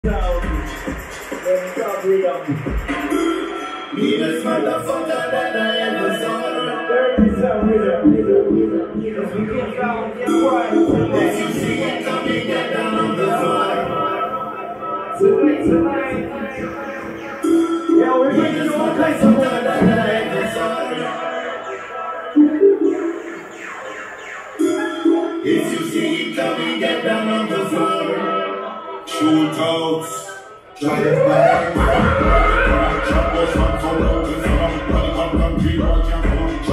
Meanest motherfucker that I ever saw. If you see it coming, get down on the floor. Tonight. Yeah, we're making all kinds of that I ever saw. If you see it coming, get down on the floor. Shootouts, giant bang. Chop was on for